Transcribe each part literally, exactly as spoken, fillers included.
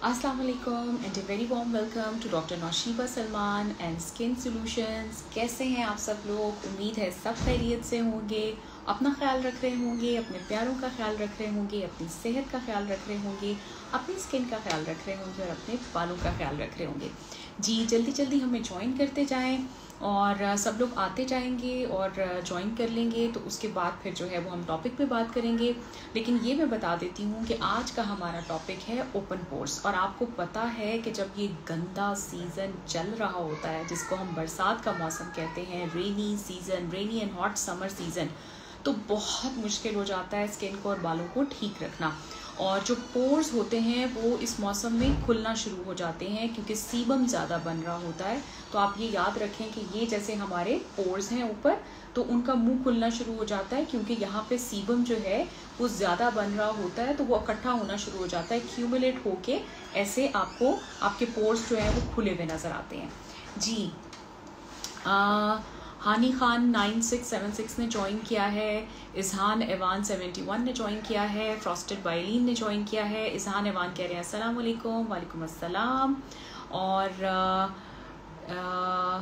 Assalamu alaikum and a very warm welcome to doctor Naushiba Salman and skin solutions. कैसे हैं आप सब लोग? उम्मीद है सब खैरियत से होंगे, अपना ख्याल रख रहे होंगे, अपने प्यारों का ख्याल रख रहे होंगे, अपनी सेहत का ख्याल रख रहे होंगे, अपनी स्किन का ख्याल रख रहे होंगे और अपने बालों का ख्याल रख रहे होंगे। जी जल्दी जल्दी हमें ज्वाइन करते जाएं और सब लोग आते जाएंगे और ज्वाइन कर लेंगे, तो उसके बाद फिर जो है वो हम टॉपिक पे बात करेंगे। लेकिन ये मैं बता देती हूँ कि आज का हमारा टॉपिक है ओपन पोर्स। और आपको पता है कि जब ये गंदा सीज़न चल रहा होता है, जिसको हम बरसात का मौसम कहते हैं, rainy season, rainy and hot summer season, तो बहुत मुश्किल हो जाता है स्किन को और बालों को ठीक रखना। और जो पोर्स होते हैं वो इस मौसम में खुलना शुरू हो जाते हैं क्योंकि सीबम ज़्यादा बन रहा होता है। तो आप ये याद रखें कि ये जैसे हमारे पोर्स हैं ऊपर, तो उनका मुंह खुलना शुरू हो जाता है क्योंकि यहाँ पे सीबम जो है वो ज़्यादा बन रहा होता है, तो वो इकट्ठा होना शुरू हो जाता है, क्यूमुलेट होके ऐसे आपको आपके पोर्स जो है वो खुले हुए नज़र आते हैं। जी आ, Hani Khan nine six seven six ने ज्वाइन किया है, इजहान एवान सेवेंटी वन ने ज्वाइन किया है, फ्रॉस्टेड बाइलीन ने ज्वाइन किया है। इजहान एवान कह रहे हैं अस्सलाम वालेकुम। वालेकुम अस्सलाम। और आ, आ,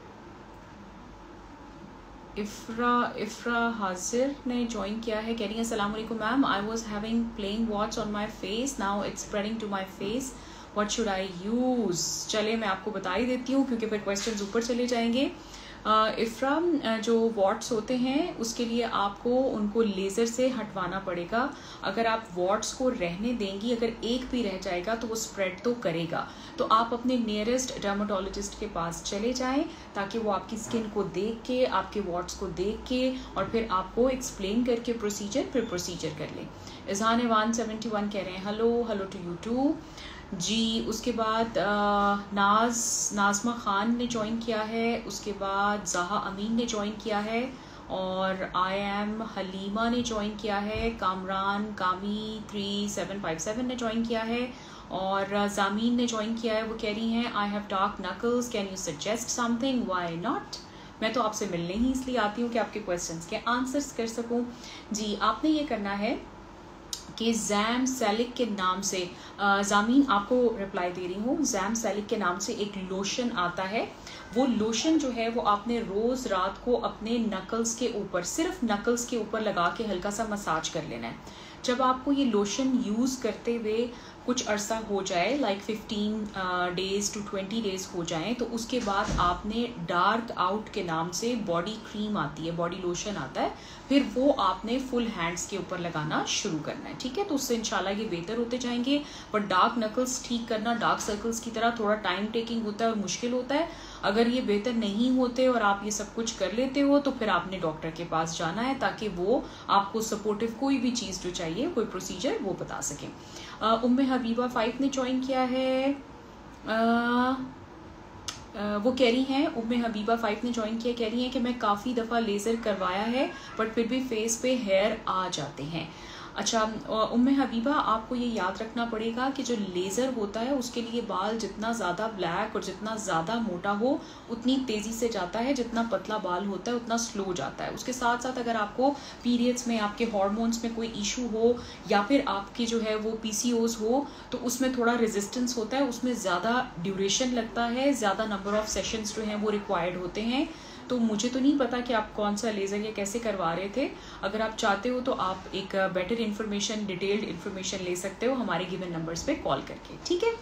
इफ्रा इफ्रा हाजिर ने ज्वाइन किया है, कह रही है अस्सलाम वालेकुम ma'am, I was having plane warts on my face, now it's spreading to my face, what should I use. चले मैं आपको बता ही देती हूँ क्योंकि फिर क्वेश्चंस ऊपर चले जाएंगे। इफ्राम uh, जो वॉट्स होते हैं उसके लिए आपको उनको लेज़र से हटवाना पड़ेगा। अगर आप वॉट्स को रहने देंगी, अगर एक भी रह जाएगा तो वो स्प्रेड तो करेगा, तो आप अपने नियरेस्ट डर्माटोलॉजिस्ट के पास चले जाएं ताकि वो आपकी स्किन को देख के, आपके वॉट्स को देख के और फिर आपको एक्सप्लेन करके प्रोसीजर फिर प्रोसीजर कर लें। इजहान वन सेवेंटी वन कह रहे हैं hello hello to you too. जी उसके बाद नाज नाजमा खान ने ज्वाइन किया है, उसके बाद जहा अमीन ने ज्वाइन किया है और आई एम हलीमा ने ज्वाइन किया है, Kamran Kami three seven five seven ने ज्वाइन किया है और जामीन ने ज्वाइन किया है। वो कह रही हैं I have dark knuckles, can you suggest something, why not. मैं तो आपसे मिलने ही इसलिए आती हूँ कि आपके क्वेश्चंस के आंसर्स कर सकूँ। जी आपने ये करना है कि जैम सैलिक के नाम से, जामीन आपको रिप्लाई दे रही हूँ, जैम सैलिक के नाम से एक लोशन आता है। वो लोशन जो है वो आपने रोज़ रात को अपने नकल्स के ऊपर, सिर्फ नकल्स के ऊपर लगा के हल्का सा मसाज कर लेना है। जब आपको ये लोशन यूज़ करते हुए कुछ अरसा हो जाए, like fifteen days to twenty days हो जाएं, तो उसके बाद आपने डार्क आउट के नाम से बॉडी क्रीम आती है, बॉडी लोशन आता है, फिर वो आपने फुल हैंड्स के ऊपर लगाना शुरू करना है। ठीक है, तो उससे इंशाल्लाह ये बेहतर होते जाएंगे। पर डार्क नकल्स ठीक करना डार्क सर्कल्स की तरह थोड़ा टाइम टेकिंग होता है और मुश्किल होता है। अगर ये बेहतर नहीं होते और आप ये सब कुछ कर लेते हो तो फिर आपने डॉक्टर के पास जाना है ताकि वो आपको सपोर्टिव कोई भी चीज़ जो चाहिए, कोई प्रोसीजर वो बता सकें। उम्मे हबीबा फाइव ने ज्वाइन किया है, आ, Uh, वो कह रही हैं, उम्मे हबीबा फाइव ने ज्वाइन किया, कह रही हैं कि मैं काफ़ी दफ़ा लेज़र करवाया है बट फिर भी फेस पे हेयर आ जाते हैं। अच्छा उम्मे हबीबा, आपको ये याद रखना पड़ेगा कि जो लेज़र होता है उसके लिए बाल जितना ज़्यादा ब्लैक और जितना ज़्यादा मोटा हो उतनी तेज़ी से जाता है, जितना पतला बाल होता है उतना स्लो जाता है। उसके साथ साथ अगर आपको पीरियड्स में, आपके हार्मोन्स में कोई इशू हो या फिर आपकी जो है वो पीसीओज हो, तो उसमें थोड़ा रेजिस्टेंस होता है, उसमें ज़्यादा ड्यूरेशन लगता है, ज़्यादा नंबर ऑफ सेशंस जो हैं वो रिक्वायर्ड होते हैं। तो मुझे तो नहीं पता कि आप कौन सा लेज़र या कैसे करवा रहे थे। अगर आप चाहते हो तो आप एक बेटर इन्फॉर्मेशन, डिटेल्ड इन्फॉर्मेशन ले सकते हो हमारे गिवन नंबर्स पे कॉल करके। ठीक है,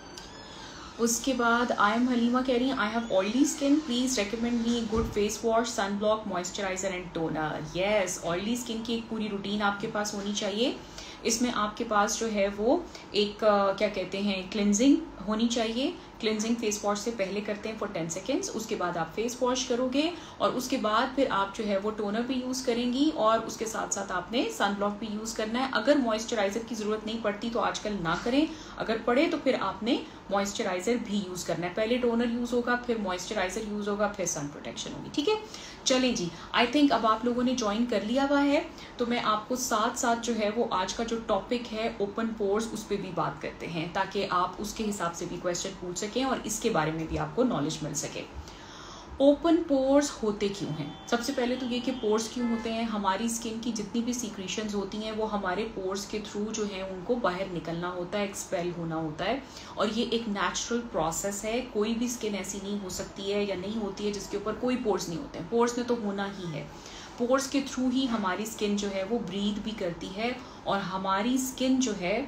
उसके बाद आई एम हलीमा कह रही हैं I have oily skin, please recommend me good face wash, sun block, moisturiser and toner. Yes, oily skin की एक पूरी रूटीन आपके पास होनी चाहिए। इसमें आपके पास जो है वो एक क्या कहते हैं क्लिनजिंग होनी चाहिए। क्लिनजिंग फेस वॉश से पहले करते हैं फॉर टेन सेकेंड्स, उसके बाद आप फेस वॉश करोगे और उसके बाद फिर आप जो है वो टोनर भी यूज़ करेंगी और उसके साथ साथ आपने सन ब्लॉक भी यूज़ करना है। अगर मॉइस्चराइज़र की ज़रूरत नहीं पड़ती तो आजकल ना करें, अगर पड़े तो फिर आपने मॉइस्चराइज़र भी यूज़ करना है। पहले टोनर यूज़ होगा, फिर मॉइस्चराइज़र यूज़ होगा, फिर सन प्रोटेक्शन होगी। ठीक है, चलें जी, आई थिंक अब आप लोगों ने ज्वाइन कर लिया हुआ है, तो मैं आपको साथ साथ जो है वो आज का जो टॉपिक है ओपन पोर्स, उस पर भी बात करते हैं ताकि आप उसके हिसाब से भी क्वेश्चन पूछ सकें और इसके बारे में भी आपको नॉलेज मिल सके। ओपन पोर्स होते क्यों हैं? सबसे पहले तो ये कि पोर्स क्यों होते हैं, हमारी स्किन की जितनी भी सीक्रेशंस होती हैं वो हमारे पोर्स के थ्रू जो है उनको बाहर निकलना होता है, एक्सपेल होना होता है, और ये एक नेचुरल प्रोसेस है। कोई भी स्किन ऐसी नहीं हो सकती है या नहीं होती है जिसके ऊपर कोई पोर्स नहीं होते हैं। पोर्स ने तो होना ही है। पोर्स के थ्रू ही हमारी स्किन जो है वो ब्रीथ भी करती है, और हमारी स्किन जो है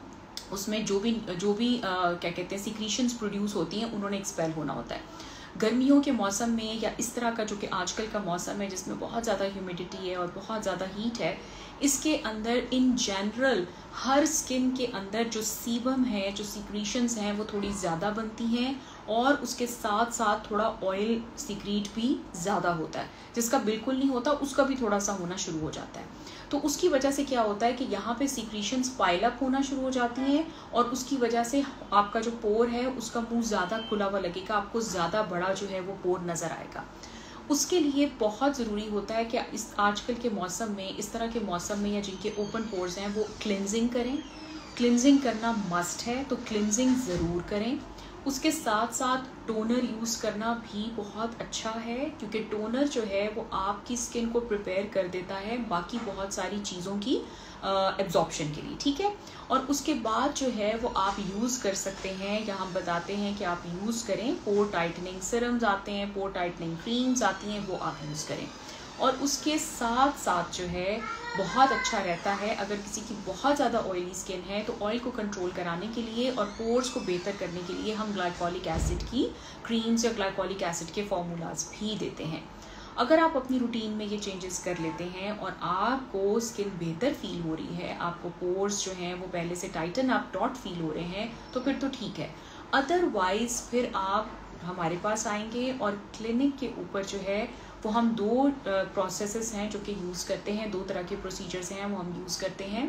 उसमें जो भी जो भी आ, क्या कहते हैं सीक्रेशंस प्रोड्यूस होती हैं उन्होंने एक्सपेल होना होता है। गर्मियों के मौसम में या इस तरह का जो कि आजकल का मौसम है जिसमें बहुत ज़्यादा ह्यूमिडिटी है और बहुत ज़्यादा हीट है, इसके अंदर इन जनरल हर स्किन के अंदर जो सीबम है, जो सीक्रेशंस हैं वो थोड़ी ज़्यादा बनती हैं, और उसके साथ साथ थोड़ा ऑयल सीक्रेट भी ज़्यादा होता है। जिसका बिल्कुल नहीं होता उसका भी थोड़ा सा होना शुरू हो जाता है। तो उसकी वजह से क्या होता है कि यहाँ पे सीक्रेशंस पाइल अप होना शुरू हो जाती हैं, और उसकी वजह से आपका जो पोर है उसका मुंह ज़्यादा खुला हुआ लगेगा, आपको ज़्यादा बड़ा जो है वो पोर नज़र आएगा। उसके लिए बहुत ज़रूरी होता है कि इस आजकल के मौसम में, इस तरह के मौसम में या जिनके ओपन पोर्स हैं वो क्लिनजिंग करें। क्लिनजिंग करना मस्ट है, तो क्लिनजिंग ज़रूर करें। उसके साथ साथ टोनर यूज़ करना भी बहुत अच्छा है, क्योंकि टोनर जो है वो आपकी स्किन को प्रिपेयर कर देता है बाकी बहुत सारी चीज़ों की एब्जॉर्प्शन के लिए, ठीक है। और उसके बाद जो है वो आप यूज़ कर सकते हैं, या हम बताते हैं कि आप यूज़ करें, पोर टाइटनिंग सिरम्स आते हैं, पोर टाइटनिंग क्रीम्स आती हैं, वो आप यूज़ करें। और उसके साथ साथ जो है बहुत अच्छा रहता है अगर किसी की बहुत ज़्यादा ऑयली स्किन है तो ऑयल को कंट्रोल कराने के लिए और पोर्स को बेहतर करने के लिए हम ग्लाइकोलिक एसिड की क्रीम्स या ग्लाइकोलिक एसिड के फॉर्मूलाज भी देते हैं। अगर आप अपनी रूटीन में ये चेंजेस कर लेते हैं और आपको स्किन बेहतर फील हो रही है, आपको पोर्स जो हैं वो पहले से टाइटन अप डॉट फील हो रहे हैं, तो फिर तो ठीक है। अदरवाइज फिर आप हमारे पास आएंगे और क्लिनिक के ऊपर जो है वो हम दो प्रोसेसेस हैं जो कि यूज़ करते हैं, दो तरह के प्रोसीजर्स हैं वो हम यूज़ करते हैं।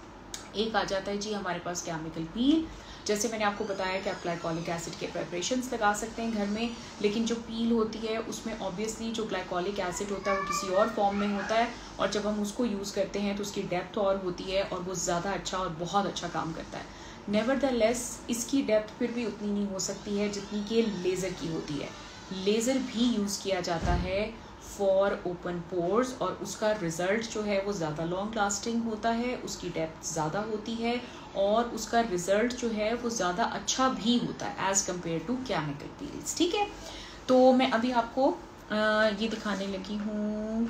एक आ जाता है जी हमारे पास केमिकल पील, जैसे मैंने आपको बताया कि आप ग्लाइकोलिक एसिड के प्रेपरेशंस लगा सकते हैं घर में, लेकिन जो पील होती है उसमें ऑब्वियसली जो ग्लाइकोलिक एसिड होता है वो किसी और फॉर्म में होता है, और जब हम उसको यूज़ करते हैं तो उसकी डेप्थ और होती है और वो ज़्यादा अच्छा और बहुत अच्छा काम करता है। नेवरदलेस इसकी डेप्थ फिर भी उतनी नहीं हो सकती है जितनी कि लेज़र की होती है। लेज़र भी यूज़ किया जाता है फॉर ओपन पोर्स, और उसका रिज़ल्ट जो है वो ज़्यादा लॉन्ग लास्टिंग होता है, उसकी डेप्थ ज़्यादा होती है, और उसका रिज़ल्ट जो है वो ज़्यादा अच्छा भी होता है as compare to chemical peels, ठीक है। तो मैं अभी आपको आ, ये दिखाने लगी हूँ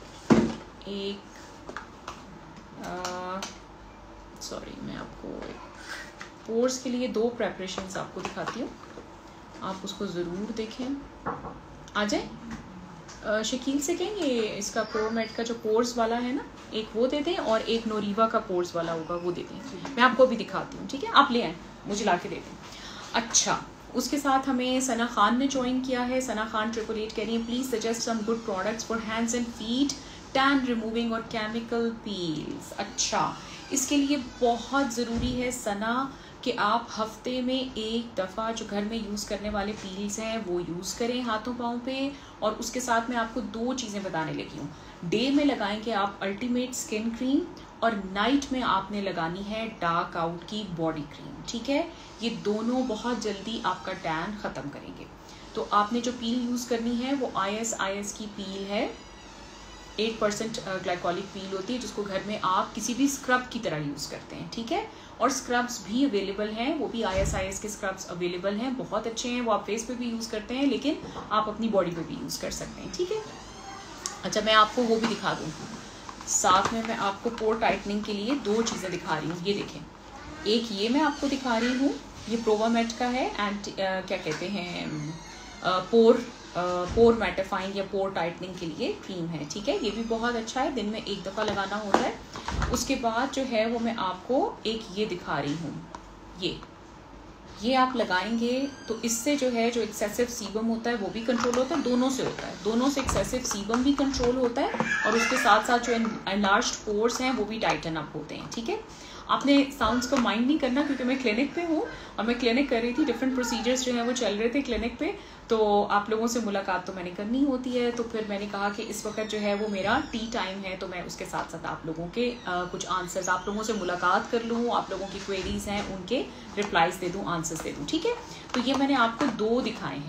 एक, सॉरी मैं आपको पोर्स के लिए दो प्रेपरेशंस आपको दिखाती हूँ, आप उसको ज़रूर देखें। आ जाए शकील से कहेंगे इसका प्रोमेट का जो पोर्स वाला है ना, एक वो दे दें और एक नोरीवा का पोर्स वाला होगा वो दे दें, मैं आपको अभी दिखाती हूँ, ठीक है। आप ले आए, मुझे ला के दे दें। अच्छा, उसके साथ हमें सना खान ने ज्वाइन किया है। सना खान ट्रिपल एट कह रही है please suggest some good products for hands and feet, tan removing और केमिकल पील्स। अच्छा, इसके लिए बहुत ज़रूरी है सना कि आप हफ्ते में एक दफ़ा जो घर में यूज़ करने वाले पील्स हैं वो यूज़ करें हाथों पाँव पे, और उसके साथ मैं आपको दो चीज़ें बताने लगी हूँ। डे में लगाएंगे आप अल्टीमेट स्किन क्रीम, और नाइट में आपने लगानी है डार्क आउट की बॉडी क्रीम, ठीक है। ये दोनों बहुत जल्दी आपका टैन ख़त्म करेंगे। तो आपने जो पील यूज़ करनी है वो आई एस आई एस की पील है, एट परसेंट ग्लाइकोलिक पील होती है जिसको घर में आप किसी भी स्क्रब की तरह यूज़ करते हैं, ठीक है। और स्क्रब्स भी अवेलेबल हैं, वो भी आई एस आई एस के स्क्रब्स अवेलेबल हैं, बहुत अच्छे हैं, वो आप फेस पे भी यूज़ करते हैं लेकिन आप अपनी बॉडी पे भी यूज़ कर सकते हैं, ठीक है। अच्छा, मैं आपको वो भी दिखा दूँ, साथ में मैं आपको पोर टाइटनिंग के लिए दो चीज़ें दिखा रही हूँ। ये देखें, एक ये मैं आपको दिखा रही हूँ, ये प्रोवामेट का है, एंड क्या कहते हैं आ, पोर पोर मैटिफाइंग या पोर टाइटनिंग के लिए क्रीम है, ठीक है। ये भी बहुत अच्छा है, दिन में एक दफ़ा लगाना होता है। उसके बाद जो है वो मैं आपको एक ये दिखा रही हूँ, ये ये आप लगाएंगे तो इससे जो है जो एक्सेसिव सीबम होता है वो भी कंट्रोल होता है, दोनों से होता है, दोनों से एक्सेसिव सीबम भी कंट्रोल होता है, और उसके साथ साथ जो एनलार्ज्ड पोर्स हैं वो भी टाइटन अप होते हैं, ठीक है। आपने साउंड्स को माइंड नहीं करना क्योंकि मैं क्लिनिक पे हूँ और मैं क्लिनिक कर रही थी, डिफरेंट प्रोसीजर्स जो हैं वो चल रहे थे क्लिनिक पे, तो आप लोगों से मुलाकात तो मैंने करनी होती है, तो फिर मैंने कहा कि इस वक्त जो है वो मेरा टी टाइम है, तो मैं उसके साथ साथ आप लोगों के आ, कुछ आंसर्स, आप लोगों से मुलाकात कर लूँ, आप लोगों की क्वेरीज हैं उनके रिप्लाइज दे दूँ, आंसर्स दे दूँ, ठीक है। तो ये मैंने आपको दो दिखाए हैं,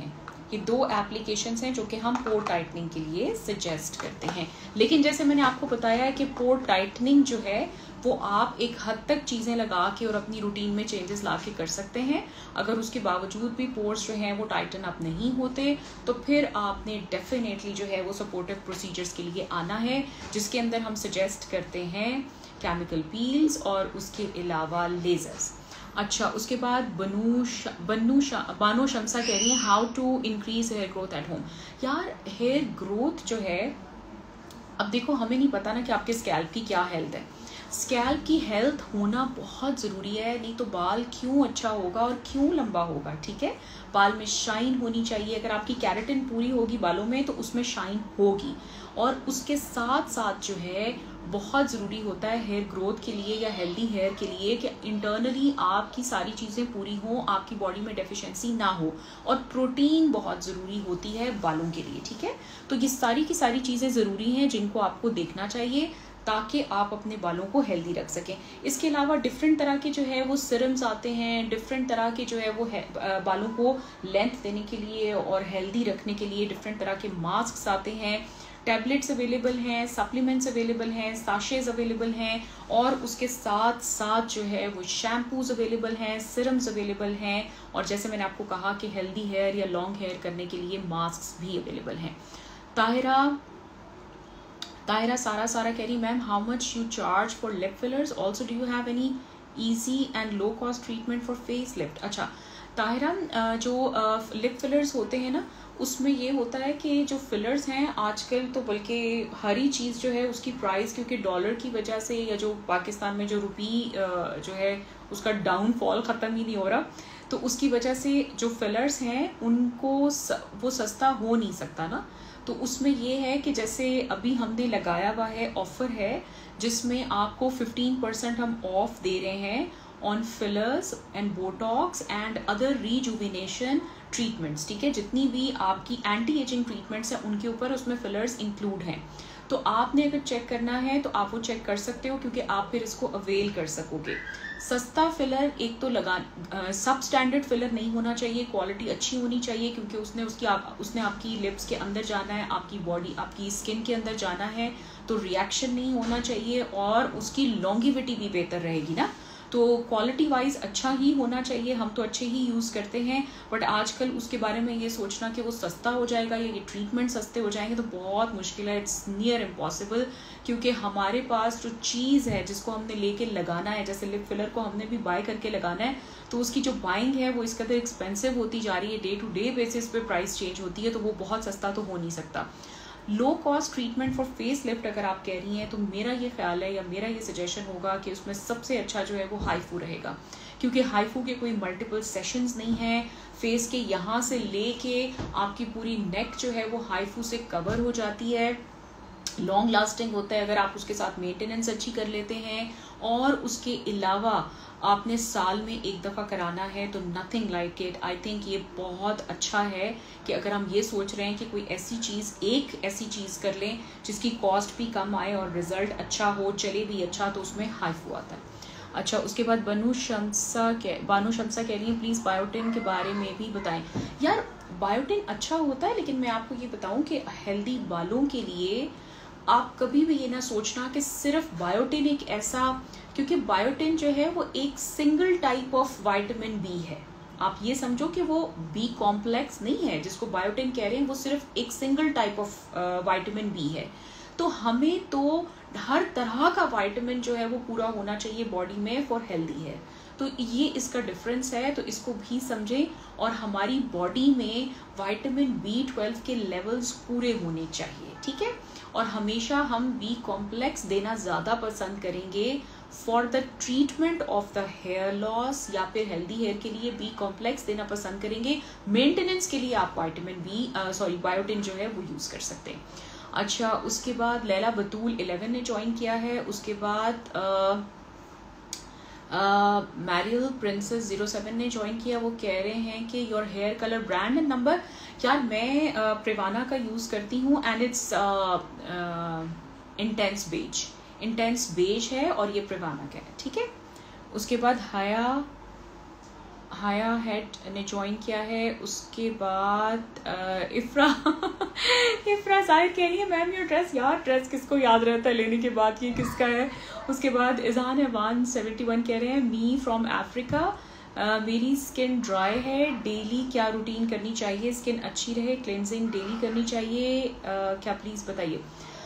ये दो एप्लीकेशंस हैं जो कि हम पोर टाइटनिंग के लिए सजेस्ट करते हैं। लेकिन जैसे मैंने आपको बताया है कि पोर टाइटनिंग जो है वो आप एक हद तक चीज़ें लगा के और अपनी रूटीन में चेंजेस ला के कर सकते हैं। अगर उसके बावजूद भी पोर्स जो हैं वो टाइटन अप नहीं होते तो फिर आपने डेफिनेटली जो है वो सपोर्टिव प्रोसीजर्स के लिए आना है, जिसके अंदर हम सजेस्ट करते हैं केमिकल पील्स और उसके अलावा लेजर्स। अच्छा, उसके बाद बनू बनू बानो शमसा कह रही है how to increase hair growth at home. यार हेयर ग्रोथ जो है, अब देखो हमें नहीं पता ना कि आपके स्कैल्प की क्या हेल्थ है। स्कैल्प की हेल्थ होना बहुत ज़रूरी है, नहीं तो बाल क्यों अच्छा होगा और क्यों लंबा होगा। ठीक है, बाल में शाइन होनी चाहिए। अगर आपकी कैरेटिन पूरी होगी बालों में तो उसमें शाइन होगी। और उसके साथ साथ जो है बहुत ज़रूरी होता है हेयर ग्रोथ के लिए या हेल्दी हेयर के लिए कि इंटरनली आपकी सारी चीज़ें पूरी हों, आपकी बॉडी में डेफिशिएंसी ना हो। और प्रोटीन बहुत ज़रूरी होती है बालों के लिए। ठीक है, तो ये सारी की सारी चीज़ें ज़रूरी हैं जिनको आपको देखना चाहिए ताकि आप अपने बालों को हेल्दी रख सकें। इसके अलावा डिफरेंट तरह के जो है वो सिरम्स आते हैं, डिफरेंट तरह के जो है वो है, बालों को लेंथ देने के लिए और हेल्दी रखने के लिए डिफरेंट तरह के मास्क आते हैं, टैबलेट्स अवेलेबल हैं, सप्लीमेंट्स अवेलेबल हैं, साशेज अवेलेबल हैं, और उसके साथ साथ जो है वो शैम्पूज अवेलेबल हैं, सिरम्स अवेलेबल हैं, और जैसे मैंने आपको कहा कि हेल्दी हेयर या लॉन्ग हेयर करने के लिए मास्क भी अवेलेबल हैं। ताहिरा ताहिरा सारा सारा कह रही ma'am how much you charge for lip fillers, also do you have any easy and low cost treatment for face lift. अच्छा ताहिरा, जो लिप फिलर्स होते हैं ना उसमें ये होता है कि जो फिलर्स हैं आजकल तो बल्कि हर ही चीज़ जो है उसकी प्राइस, क्योंकि डॉलर की वजह से या जो पाकिस्तान में जो रुपी जो है उसका डाउनफॉल ख़त्म ही नहीं हो रहा, तो उसकी वजह से जो फिलर्स हैं उनको स, वो सस्ता हो नहीं सकता ना। तो उसमें ये है कि जैसे अभी हमने लगाया हुआ है ऑफर है जिसमें आपको फिफ्टीन परसेंट हम ऑफ दे रहे हैं on fillers and botox and other rejuvenation treatments. ठीक है, जितनी भी आपकी एंटी एजिंग ट्रीटमेंट्स हैं उनके ऊपर उसमें फिलर्स इंक्लूड हैं। तो आपने अगर चेक करना है तो आप वो चेक कर सकते हो, क्योंकि आप फिर इसको अवेल कर सकोगे। सस्ता फिलर एक तो लगा सब स्टैंडर्ड फिलर नहीं होना चाहिए, क्वालिटी अच्छी होनी चाहिए, क्योंकि उसने उसकी आप, उसने आपकी लिप्स के अंदर जाना है, आपकी बॉडी आपकी स्किन के अंदर जाना है, तो रिएक्शन नहीं होना चाहिए और उसकी लॉन्गिविटी भी बेहतर रहेगी ना। तो क्वालिटी वाइज अच्छा ही होना चाहिए, हम तो अच्छे ही यूज़ करते हैं, बट आजकल उसके बारे में ये सोचना कि वो सस्ता हो जाएगा या ये ट्रीटमेंट सस्ते हो जाएंगे तो बहुत मुश्किल है, इट्स नियर इम्पॉसिबल। क्योंकि हमारे पास जो चीज़ है जिसको हमने लेके लगाना है, जैसे लिप फिलर को हमने भी बाय करके लगाना है, तो उसकी जो बाइंग है वो इस कदर एक्सपेंसिव होती जा रही है, डे टू डे बेसिस पे प्राइस चेंज होती है, तो वो बहुत सस्ता तो हो नहीं सकता। Low cost treatment for face lift अगर आप कह रही हैं तो मेरा ये ख्याल है या मेरा ये सजेशन होगा कि उसमें सबसे अच्छा जो है वो हाईफू रहेगा, क्योंकि हाईफू के कोई मल्टीपल सेशंस नहीं है। फेस के यहाँ से लेके आपकी पूरी नेक जो है वो हाईफू से कवर हो जाती है, लॉन्ग लास्टिंग होता है अगर आप उसके साथ मेंटेनेंस अच्छी कर लेते हैं, और उसके अलावा आपने साल में एक दफ़ा कराना है तो nothing like it. I think ये बहुत अच्छा है कि अगर हम ये सोच रहे हैं कि कोई ऐसी चीज़ एक ऐसी चीज़ कर लें जिसकी कॉस्ट भी कम आए और रिजल्ट अच्छा हो, चले भी अच्छा, तो उसमें हाईफू आता है। अच्छा, उसके बाद बनू शमसा कह बानो शमसा कह रही है प्लीज़ बायोटिन के बारे में भी बताएं। यार बायोटिन अच्छा होता है, लेकिन मैं आपको ये बताऊं कि हेल्दी बालों के लिए आप कभी भी ये ना सोचना कि सिर्फ बायोटिन एक ऐसा, क्योंकि बायोटिन जो है वो एक single type of vitamin B है। आप ये समझो कि वो बी कॉम्प्लेक्स नहीं है जिसको बायोटिन कह रहे हैं, वो सिर्फ एक single type of vitamin B है। तो हमें तो हर तरह का विटामिन जो है वो पूरा होना चाहिए बॉडी में फॉर हेल्दी है। तो ये इसका डिफरेंस है, तो इसको भी समझें। और हमारी बॉडी में विटामिन बी ट्वेल्व के लेवल्स पूरे होने चाहिए, ठीक है। और हमेशा हम बी कॉम्प्लेक्स देना ज़्यादा पसंद करेंगे for the treatment of the hair loss, या फिर हेल्दी हेयर के लिए बी कॉम्प्लेक्स देना पसंद करेंगे। मेंटेनेंस के लिए आप विटामिन बी सॉरी बायोटिन जो है वो यूज़ कर सकते हैं। अच्छा, उसके बाद लैला बतूल इलेवन ने ज्वाइन किया है। उसके बाद मैरियल प्रिंसेस जीरो सेवन ने ज्वाइन किया। वो कह रहे हैं कि your hair colour brand and number. यार मैं प्रिवाना का यूज़ करती हूँ and it's intense beige intense beige है और ये प्रिवाना का है, ठीक है। उसके बाद हया हाया हेड ने ज्वाइन किया है। उसके बाद इफ्रा इफ्रा साहिर कह रही है मैम योर ड्रेस, यार ड्रेस किसको याद रहता है लेने के बाद ये किसका है। उसके बाद इज़ान एवान सेवेंटी वन कह रहे हैं मी फ्रॉम अफ्रीका, मेरी स्किन ड्राई है, डेली क्या रूटीन करनी चाहिए, स्किन अच्छी रहे, क्लेंजिंग डेली करनी चाहिए, uh, क्या प्लीज़ बताइए।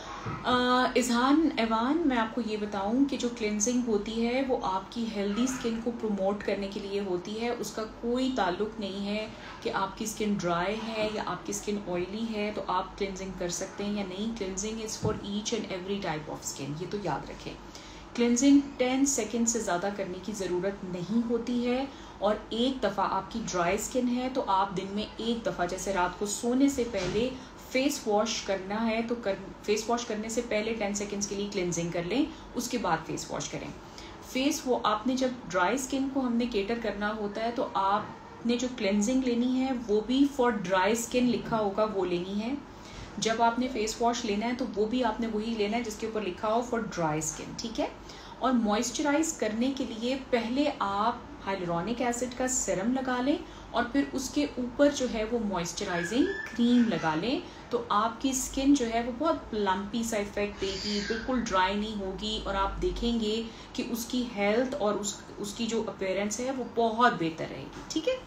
इज़हान एवान मैं आपको ये बताऊं कि जो क्लेंजिंग होती है वो आपकी हेल्दी स्किन को प्रमोट करने के लिए होती है, उसका कोई ताल्लुक नहीं है कि आपकी स्किन ड्राई है या आपकी स्किन ऑयली है तो आप क्लेंजिंग कर सकते हैं या नहीं। Cleansing is for each and every type of skin, ये तो याद रखें। क्लेंजिंग टेन सेकेंड से ज़्यादा करने की ज़रूरत नहीं होती है, और एक दफ़ा आपकी ड्राई स्किन है तो आप दिन में एक दफ़ा, जैसे रात को सोने से पहले फेस वॉश करना है तो कर फेस वॉश करने से पहले टेन सेकेंड्स के लिए क्लेंजिंग कर लें, उसके बाद फेस वॉश करें। फेस वो आपने जब ड्राई स्किन को हमने केटर करना होता है तो आपने जो क्लेंजिंग लेनी है वो भी फॉर ड्राई स्किन लिखा होगा वो लेनी है। जब आपने फेस वॉश लेना है तो वो भी आपने वही लेना है जिसके ऊपर लिखा हो फॉर ड्राई स्किन, ठीक है। और मॉइस्चराइज करने के लिए पहले आप हाइलुरोनिक एसिड का सीरम लगा लें और फिर उसके ऊपर जो है वो मॉइस्चराइजिंग क्रीम लगा लें, तो आपकी स्किन जो है वो बहुत प्लम्पी सा इफेक्ट देगी, बिल्कुल ड्राई नहीं होगी, और आप देखेंगे कि उसकी हेल्थ और उस उसकी जो अपीयरेंस है वो बहुत बेहतर रहेगी, ठीक है।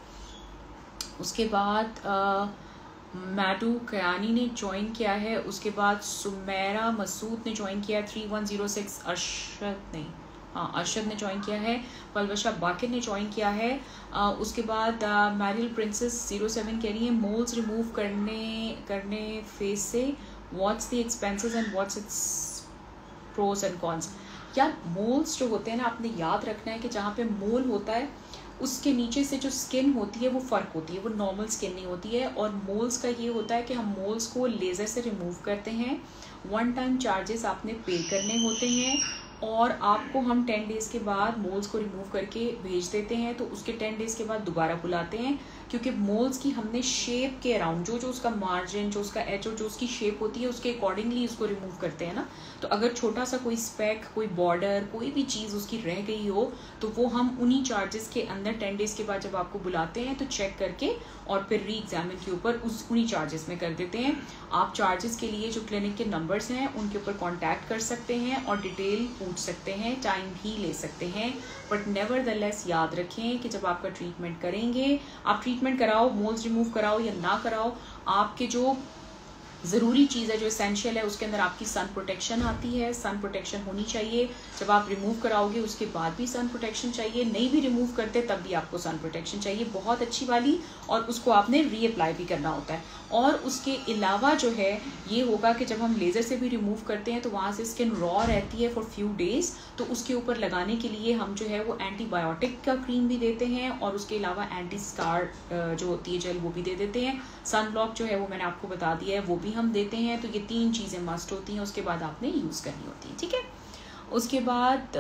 उसके बाद आ, मैडू कयानी ने ज्वाइन किया है। उसके बाद सुमेरा मसूद ने ज्वाइन किया है। Three one zero six Arshad नहीं हाँ अरशद ने ज्वाइन किया है। पलवशा बाकिर ने ज्वाइन किया है। आ, उसके बाद मैरियल प्रिंसेस ज़ीरो सेवन कह रही है मोल्स रिमूव करने करने फेस से what's the expenses and what's its pros and cons. यार मोल्स जो होते हैं ना, आपने याद रखना है कि जहाँ पे मोल होता है उसके नीचे से जो स्किन होती है वो फ़र्क होती है, वो नॉर्मल स्किन नहीं होती है। और मोल्स का ये होता है कि हम मोल्स को लेज़र से रिमूव करते हैं, वन टाइम चार्जेस आपने पे करने होते हैं, और आपको हम टेन डेज़ के बाद मोल्स को रिमूव करके भेज देते हैं, तो उसके टेन डेज़ के बाद दोबारा बुलाते हैं, क्योंकि मोल्स की हमने शेप के अराउंड जो जो उसका मार्जिन, जो उसका एच और जो उसकी शेप होती है उसके अकॉर्डिंगली उसको रिमूव करते हैं ना। तो अगर छोटा सा कोई स्पेक, कोई बॉर्डर, कोई भी चीज़ उसकी रह गई हो तो वो हम उन्हीं चार्जेस के अंदर टेन डेज़ के बाद जब आपको बुलाते हैं तो चेक करके और फिर री एग्जामिन के ऊपर उस उन्हीं चार्जेस में कर देते हैं। आप चार्जेस के लिए जो क्लिनिक के नंबर्स हैं उनके ऊपर कॉन्टैक्ट कर सकते हैं और डिटेल पूछ सकते हैं, टाइम भी ले सकते हैं, बट नेवर द लेस याद रखें कि जब आपका ट्रीटमेंट करेंगे, आप ट्रीटमेंट कराओ, मोल्स रिमूव कराओ या ना कराओ, आपके जो ज़रूरी चीज़ है, जो एसेंशियल है, उसके अंदर आपकी सन प्रोटेक्शन आती है। सन प्रोटेक्शन होनी चाहिए। जब आप रिमूव कराओगे उसके बाद भी सन प्रोटेक्शन चाहिए, नहीं भी रिमूव करते तब भी आपको सन प्रोटेक्शन चाहिए, बहुत अच्छी वाली, और उसको आपने रीअप्लाई भी करना होता है। और उसके अलावा जो है ये होगा कि जब हम लेज़र से भी रिमूव करते हैं तो वहाँ से स्किन रॉ रहती है फॉर फ्यू डेज़, तो उसके ऊपर लगाने के लिए हम जो है वो एंटीबायोटिक का क्रीम भी देते हैं, और उसके अलावा एंटी स्कार जो होती है जेल वो भी दे देते हैं। सन ब्लॉक जो है वो मैंने आपको बता दिया है, वो भी हम देते हैं। तो ये तीन चीज़ें मस्ट होती हैं, उसके बाद आपने यूज़ करनी होती है, ठीक है। उसके बाद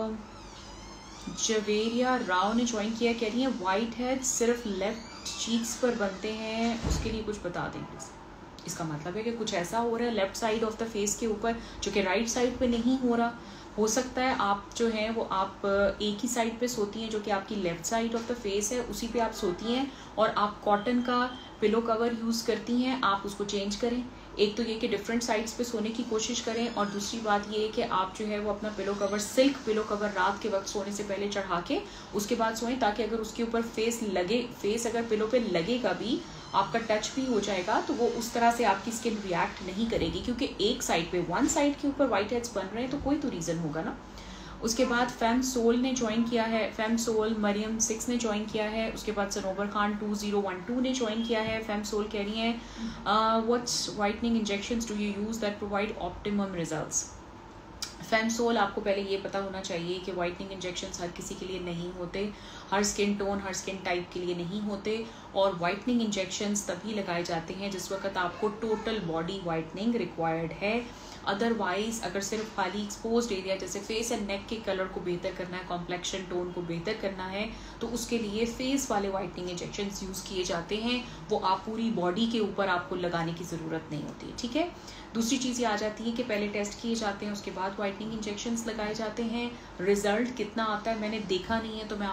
जवेरिया राव ने ज्वाइन किया, कह रही है वाइट हेड सिर्फ लेफ्ट चीक्स पर बनते हैं, उसके लिए कुछ बता दें प्लीज। इसका मतलब है कि कुछ ऐसा हो रहा है left side of the face के ऊपर जो कि राइट साइड पे नहीं हो रहा। हो सकता है आप जो है वो आप एक ही साइड पे सोती हैं जो कि आपकी left side of the face है, उसी पे आप सोती हैं, और आप कॉटन का पिलो कवर यूज़ करती हैं, आप उसको चेंज करें। एक तो ये कि डिफरेंट साइड्स पे सोने की कोशिश करें, और दूसरी बात ये है कि आप जो है वो अपना pillow cover, silk pillow cover रात के वक्त सोने से पहले चढ़ा के उसके बाद सोएं, ताकि अगर उसके ऊपर फेस लगे, फेस अगर पिलो पे लगेगा भी, आपका टच भी हो जाएगा, तो वो उस तरह से आपकी स्किन रिएक्ट नहीं करेगी, क्योंकि एक साइड पे, वन साइड के ऊपर वाइट हेड्स बन रहे हैं तो कोई तो रीज़न होगा ना। उसके बाद फैम सोल ने ज्वाइन किया है, फैम सोल मरियम सिक्स ने ज्वाइन किया है। उसके बाद Sanobar Khan two zero one two ने ज्वाइन किया है। फैम सोल कह रही हैं what's whitening injections do you use that provide optimum results. Fam soul, आपको पहले ये पता होना चाहिए कि वाइटनिंग इंजेक्शंस हर किसी के लिए नहीं होते, हर स्किन टोन, हर स्किन टाइप के लिए नहीं होते, और वाइटनिंग इंजेक्शंस तभी लगाए जाते हैं जिस वक्त आपको टोटल बॉडी वाइटनिंग रिक्वायर्ड है। अदरवाइज अगर सिर्फ खाली एक्सपोज्ड एरिया जैसे फेस एंड नेक के कलर को बेहतर करना है, कॉम्प्लेक्शन टोन को बेहतर करना है, तो उसके लिए फेस वाले वाइटनिंग इंजेक्शंस यूज़ किए जाते हैं। वो आप पूरी बॉडी के ऊपर आपको लगाने की ज़रूरत नहीं होती, ठीक है। दूसरी चीज़ ये आ जाती है कि पहले टेस्ट किए जाते हैं, उसके बाद वाइटनिंग इंजेक्शंस लगाए जाते हैं। रिजल्ट कितना आता है मैंने देखा नहीं है, तो मैं आपको कैसे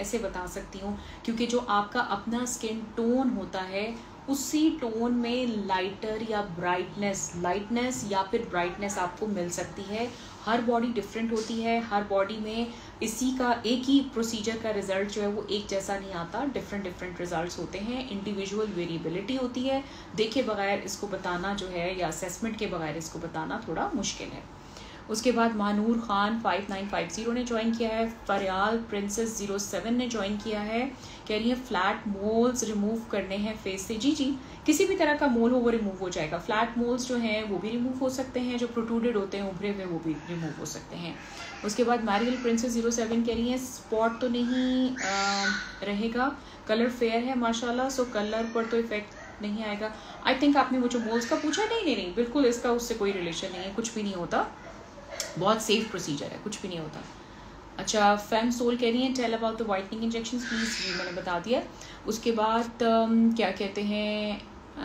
कैसे बता सकती हूँ, क्योंकि जो आपका अपना स्किन टोन होता है उसी टोन में लाइटर या ब्राइटनेस लाइटनेस या फिर ब्राइटनेस आपको मिल सकती है। हर बॉडी डिफरेंट होती है, हर बॉडी में इसी का एक ही प्रोसीजर का रिजल्ट जो है वो एक जैसा नहीं आता, डिफरेंट डिफरेंट रिजल्ट्स होते हैं, इंडिविजुअल वेरिएबिलिटी होती है। देखे बगैर इसको बताना जो है या असेसमेंट के बगैर इसको बताना थोड़ा मुश्किल है। उसके बाद Manoor Khan five nine five zero ने ज्वाइन किया है, फरियाल प्रिंसेस ज़ीरो सेवन ने ज्वाइन किया है, कह रही है फ्लैट मोल्स रिमूव करने हैं फेस से। जी जी, किसी भी तरह का मोल हो वो रिमूव हो जाएगा। फ्लैट मोल्स जो हैं वो भी रिमूव हो सकते हैं, जो प्रोट्रूडेड होते हैं उभरे हुए वो भी रिमूव हो सकते हैं। उसके बाद मैरियल प्रिंसेस ज़ीरो सेवन कह रही है स्पॉट तो नहीं आ, रहेगा, कलर फेयर है माशाल्लाह, सो कलर पर तो इफेक्ट नहीं आएगा। आई थिंक आपने वो जो मोल्स का पूछा, नहीं नहीं नहीं बिल्कुल इसका उससे कोई रिलेशन नहीं है, कुछ भी नहीं होता, बहुत सेफ प्रोसीजर है, कुछ भी नहीं होता। अच्छा, फैम सोल कह रही है tell about the whitening injection please, ये मैंने बता दिया। उसके बाद क्या कहते हैं,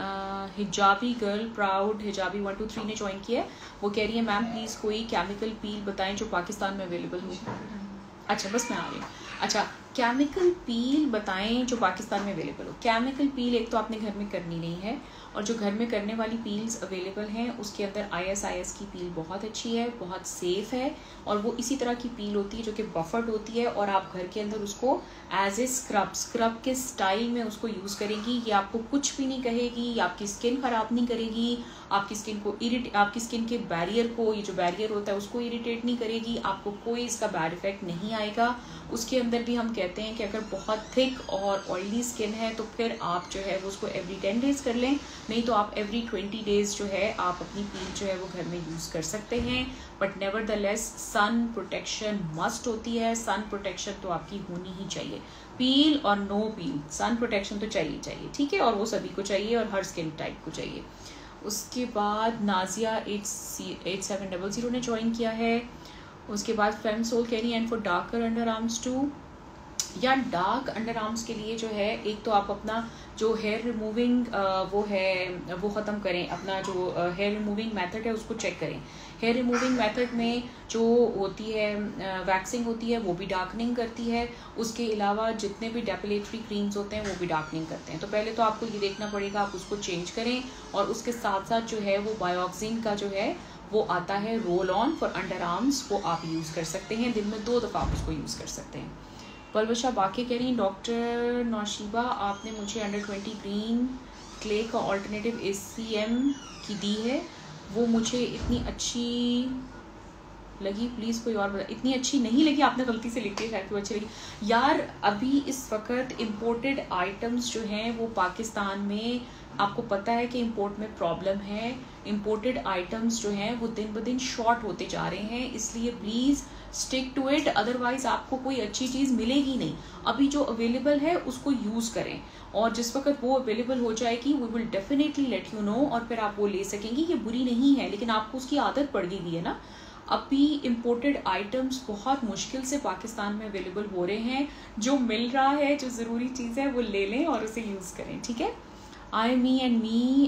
हिजाबी गर्ल प्राउड हिजाबी वन टू थ्री ने ज्वाइन किया है, वो कह रही है मैम प्लीज़ कोई केमिकल पील बताएं जो पाकिस्तान में अवेलेबल हो। अच्छा बस मैं आ रही हूँ। अच्छा, केमिकल पील बताएं जो पाकिस्तान में अवेलेबल हो। केमिकल पील एक तो आपने घर में करनी नहीं है, और जो घर में करने वाली पील्स अवेलेबल हैं उसके अंदर आई एस आई एस की पील बहुत अच्छी है, बहुत सेफ़ है, और वो इसी तरह की पील होती है जो कि बफर्ड होती है, और आप घर के अंदर उसको एज ए स्क्रब स्क्रब के स्टाइल में उसको यूज़ करेंगी। ये आपको कुछ भी नहीं कहेगी, ये आपकी स्किन ख़राब नहीं करेगी, आपकी स्किन को इरिट आपकी स्किन के बैरियर को, ये जो बैरियर होता है उसको इरिटेट नहीं करेगी, आपको कोई इसका बैड इफेक्ट नहीं आएगा। उसके अंदर भी हम कहते हैं कि अगर बहुत थिक और ऑयली स्किन है तो फिर आप जो है वो उसको एवरी टेन डेज़ कर लें, नहीं तो आप एवरी ट्वेंटी डेज़ जो है आप अपनी पील जो है वो घर में यूज़ कर सकते हैं। But nevertheless sun protection must होती है, सन प्रोटेक्शन तो आपकी होनी ही चाहिए, पील और नो पील सन प्रोटेक्शन तो चाहिए चाहिए, ठीक है, और वो सभी को चाहिए और हर स्किन टाइप को चाहिए। उसके बाद Nazia eight C eight seven double zero ने ज्वाइन किया है। उसके बाद फेम सोल कह रही है and for darker underarms too, या डार्क अंडर आर्म्स के लिए जो है एक तो आप अपना जो हेयर रिमूविंग वो है वो ख़त्म करें, अपना जो हेयर रिमूविंग मेथड है उसको चेक करें। हेयर रिमूविंग मेथड में जो होती है वैक्सिंग होती है वो भी डार्कनिंग करती है, उसके अलावा जितने भी डेपिलेटरी क्रीम्स होते हैं वो भी डार्कनिंग करते हैं। तो पहले तो आपको ये देखना पड़ेगा आप उसको चेंज करें, और उसके साथ साथ जो है वो बायोक्सिन का जो है वो आता है roll on for underarms, वो आप यूज़ कर सकते हैं, दिन में दो दफ़ा आप उसको यूज़ कर सकते हैं। पलवशा बाकी कह रही हैं डॉक्टर नौशीबा आपने मुझे अंडर ट्वेंटी ग्रीन क्ले का ऑल्टरनेटिव ए सी एम की दी है, वो मुझे इतनी अच्छी लगी, प्लीज़ कोई और बता। इतनी अच्छी नहीं लगी, आपने गलती से लिख दिया, शायद वो अच्छी लगी। यार अभी इस वक्त इम्पोर्टेड आइटम्स जो हैं वो पाकिस्तान में, आपको पता है कि इंपोर्ट में प्रॉब्लम है, इंपोर्टेड आइटम्स जो हैं वो दिन ब दिन शॉर्ट होते जा रहे हैं, इसलिए please stick to it, otherwise आपको कोई अच्छी चीज़ मिलेगी नहीं। अभी जो अवेलेबल है उसको यूज़ करें, और जिस वक्त वो अवेलेबल हो जाएगी we will definitely let you know, और फिर आप वो ले सकेंगी। ये बुरी नहीं है, लेकिन आपको उसकी आदत पड़ गई है ना। अभी इम्पोर्टेड आइटम्स बहुत मुश्किल से पाकिस्तान में अवेलेबल हो रहे हैं, जो मिल रहा है, जो ज़रूरी चीज़ है वो ले लें और उसे यूज़ करें, ठीक है। I me and me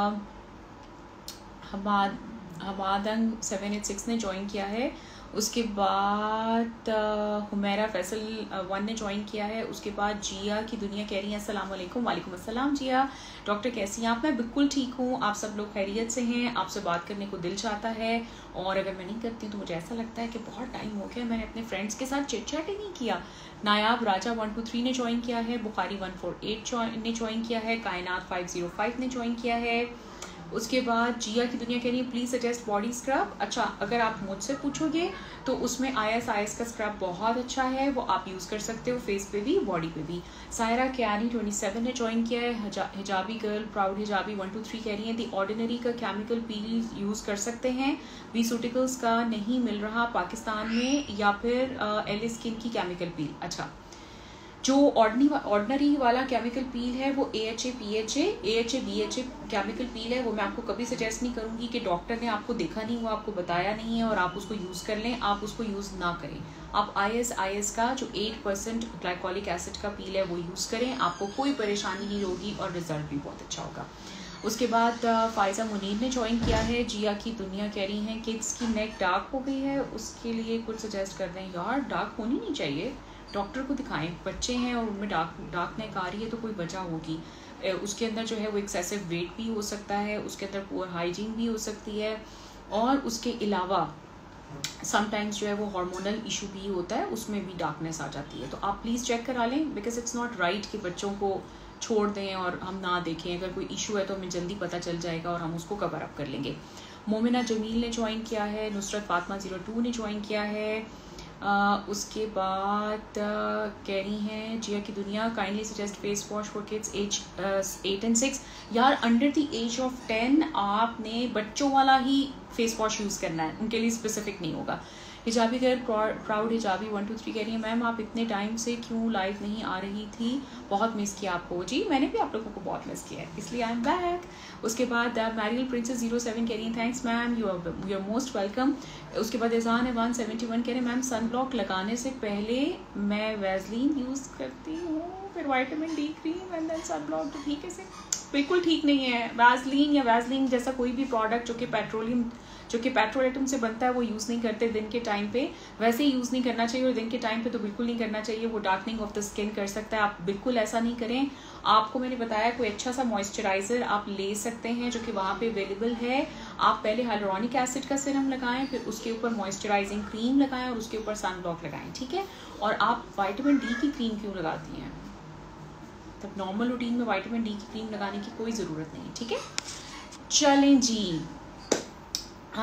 Hamad हमादंग सेवन एट सिक्स ने ज्वाइन किया है। उसके बाद हुमैरा फैसल वन ने ज्वाइन किया है। उसके बाद जिया की दुनिया कह रही है अस्सलाम वालेकुम। वालेकुम अस्सलाम जिया, डॉक्टर कैसी हैं आप? मैं बिल्कुल ठीक हूँ, आप सब लोग खैरियत से हैं? आपसे बात करने को दिल चाहता है, और अगर मैं नहीं करती हूँ तो मुझे ऐसा लगता है कि बहुत टाइम हो गया मैंने अपने फ्रेंड्स के साथ चिट चैट ही नहीं किया। Nayab Raja one two three ने ज्वाइन किया है, बुखारी वन फोर एट ने ज्वाइन किया है, कायनात फाइव ज़ीरो फाइव ने ज्वाइन किया है। उसके बाद जिया की दुनिया कह रही है प्लीज़ सजेस्ट बॉडी स्क्रब। अच्छा, अगर आप मुझसे पूछोगे तो उसमें आई एस आई एस का स्क्रब बहुत अच्छा है, वो आप यूज़ कर सकते हो फेस पे भी बॉडी पे भी। सायरा क्यानी ट्वेंटी सेवन ने ज्वाइन किया है। हिजाबी गर्ल प्राउड हिजाबी वन टू थ्री कह रही है दी ऑर्डिनरी का केमिकल पील यूज़ कर सकते हैं, वी सूटिकल्स का नहीं मिल रहा पाकिस्तान में, या फिर एल स्किन की केमिकल पील। अच्छा, जो ऑर्डनरी ऑर्डनरी वाला केमिकल पील है वो A H A P H A A H A B H A chemical peel है, वो मैं आपको कभी सजेस्ट नहीं करूंगी कि डॉक्टर ने आपको देखा नहीं, वो आपको बताया नहीं है और आप उसको यूज़ कर लें, आप उसको यूज़ ना करें। आप आई एस आई एस का जो एट परसेंट ग्लाइकोलिक एसिड का पील है वो यूज़ करें, आपको कोई परेशानी नहीं होगी और रिजल्ट भी बहुत अच्छा होगा। उसके बाद फायजा मुनीर ने ज्वाइन किया है। जिया की दुनिया कह रही हैं कि इसकी नेक डार्क हो गई है, उसके लिए कुछ सजेस्ट कर दें। यार डार्क होनी नहीं चाहिए, डॉक्टर को दिखाएं। बच्चे हैं और उनमें डार्क डार्कनेस आ रही है तो कोई वजह होगी, उसके अंदर जो है वो एक्सेसिव वेट भी हो सकता है, उसके अंदर पुअर हाइजीन भी हो सकती है, और उसके अलावा समटाइम्स जो है वो हार्मोनल इशू भी होता है, उसमें भी डार्कनेस आ जाती है। तो आप प्लीज़ चेक करा लें, बिकॉज इट्स नॉट राइट कि बच्चों को छोड़ दें और हम ना देखें। अगर कोई इशू है तो हमें जल्दी पता चल जाएगा और हम उसको कवर अप कर लेंगे। मोमिना जमील ने ज्वाइन किया है, नुसरत फातिमा ज़ीरो टू ने ज्वाइन किया है। आ, उसके बाद आ, कह रही हैं जिया की दुनिया kindly suggest face wash for kids age eight and six. यार under the age of ten आपने बच्चों वाला ही फेस वॉश यूज़ करना है, उनके लिए स्पेसिफिक नहीं होगा। हिजाबी गर्ल प्राउड हिजाबी वन टू थ्री कह रही है मैम आप इतने टाइम से क्यों लाइव नहीं आ रही थी, बहुत मिस किया आपको। जी मैंने भी आप लोगों को बहुत मिस किया है, इसलिए आई एम बैक। उसके बाद मैरियल प्रिंसेस जीरो सेवन कह रही हैं thanks ma'am, you are you are most welcome. उसके बाद एजान है वन सेवेंटी वन कह रहे हैं मैम सन ब्लॉक लगाने से पहले मैं वैसलीन यूज़ करती हूँ, फिर vitamin D cream and then sunblock. तो ठीक है से बिल्कुल ठीक नहीं है। वैसलीन या वैसलीन जैसा कोई भी प्रोडक्ट जो कि पेट्रोलियम जो कि पेट्रोल आइटम से बनता है वो यूज़ नहीं करते दिन के टाइम पे, वैसे ही यूज़ नहीं करना चाहिए, और दिन के टाइम पे तो बिल्कुल नहीं करना चाहिए, वो डार्कनिंग ऑफ द स्किन कर सकता है। आप बिल्कुल ऐसा नहीं करें। आपको मैंने बताया कोई अच्छा सा मॉइस्चराइजर आप ले सकते हैं जो कि वहाँ पे अवेलेबल है। आप पहले हाइलुरोनिक एसिड का सीरम लगाएं, फिर उसके ऊपर मॉइस्चराइजिंग क्रीम लगाएं और उसके ऊपर सन ब्लॉक लगाएं, ठीक है। और आप विटामिन डी की क्रीम क्यों लगाती हैं, तब नॉर्मल रूटीन में विटामिन डी की क्रीम लगाने की कोई ज़रूरत नहीं, ठीक है। चलें जी, आ,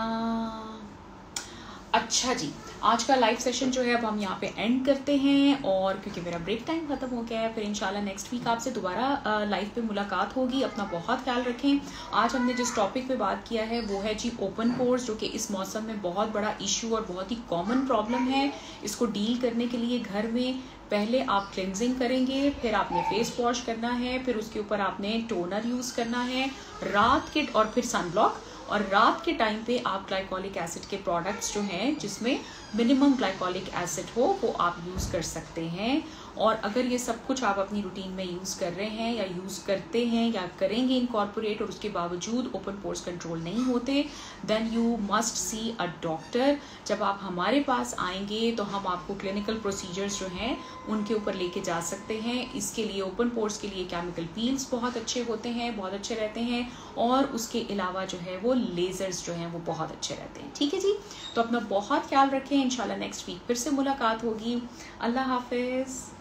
अच्छा जी, आज का लाइव सेशन जो है अब हम यहाँ पे एंड करते हैं, और क्योंकि मेरा ब्रेक टाइम खत्म हो गया है, फिर इंशाल्लाह नेक्स्ट वीक आपसे दोबारा लाइव पे मुलाकात होगी। अपना बहुत ख्याल रखें। आज हमने जिस टॉपिक पे बात किया है वो है जी ओपन पोर्स, जो कि इस मौसम में बहुत बड़ा इशू और बहुत ही कॉमन प्रॉब्लम है। इसको डील करने के लिए घर में पहले आप क्लेंजिंग करेंगे, फिर आपने फेस वॉश करना है, फिर उसके ऊपर आपने टोनर यूज़ करना है रात के, और फिर सन ब्लॉक। और रात के टाइम पे आप ग्लाइकोलिक एसिड के प्रोडक्ट्स जो हैं जिसमें मिनिमम ग्लाइकोलिक एसिड हो वो आप यूज़ कर सकते हैं। और अगर ये सब कुछ आप अपनी रूटीन में यूज़ कर रहे हैं या यूज़ करते हैं या करेंगे इनकॉर्पोरेट, और उसके बावजूद ओपन पोर्स कंट्रोल नहीं होते, then you must see a doctor. जब आप हमारे पास आएंगे तो हम आपको क्लिनिकल प्रोसीजर्स जो हैं उनके ऊपर लेके जा सकते हैं। इसके लिए ओपन पोर्स के लिए केमिकल पील्स बहुत अच्छे होते हैं, बहुत अच्छे रहते हैं, और उसके अलावा जो है वो लेजर्स जो हैं वो बहुत अच्छे रहते हैं, ठीक है जी। तो अपना बहुत ख्याल रखें, इंशाल्लाह नेक्स्ट वीक फिर से मुलाकात होगी। अल्लाह हाफिज़।